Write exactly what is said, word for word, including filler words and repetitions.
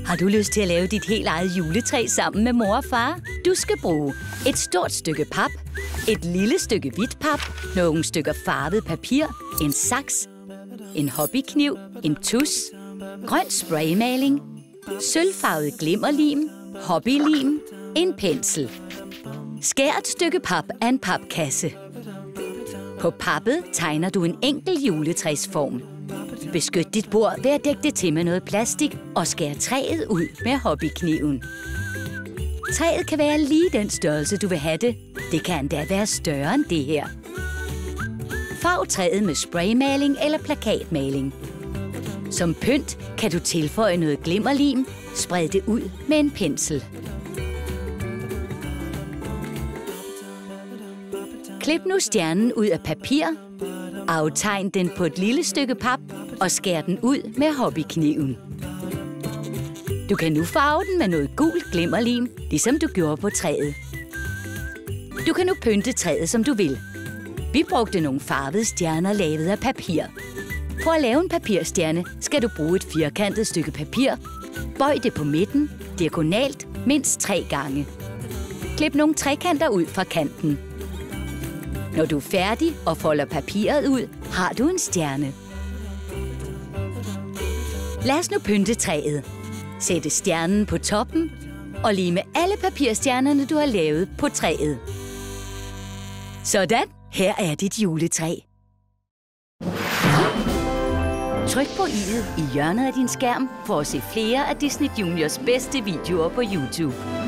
Har du lyst til at lave dit helt eget juletræ sammen med mor og far? Du skal bruge et stort stykke pap, et lille stykke hvidt pap, nogle stykker farvet papir, en saks, en hobbykniv, en tus, grøn spraymaling, sølvfarvet glimmerlim, hobbylim, en pensel. Skær et stykke pap af en papkasse. På pappet tegner du en enkel juletræsform. Beskyt dit bord ved at dække det til med noget plastik og skær træet ud med hobbykniven. Træet kan være lige den størrelse, du vil have det. Det kan endda være større end det her. Farv træet med spraymaling eller plakatmaling. Som pynt kan du tilføje noget glimmerlim, spred det ud med en pensel. Klip nu stjernen ud af papir, aftegn den på et lille stykke pap og skær den ud med hobbykniven. Du kan nu farve den med noget gult glimmerlim, ligesom du gjorde på træet. Du kan nu pynte træet, som du vil. Vi brugte nogle farvede stjerner lavet af papir. For at lave en papirstjerne skal du bruge et firkantet stykke papir. Bøj det på midten, diagonalt, mindst tre gange. Klip nogle trekanter ud fra kanten. Når du er færdig og folder papiret ud, har du en stjerne. Lad os nu pynte træet. Sætte stjernen på toppen og lime alle papirstjernerne, du har lavet, på træet. Sådan, her er dit juletræ. Tryk på i'et i hjørnet af din skærm for at se flere af Disney Juniors bedste videoer på YouTube.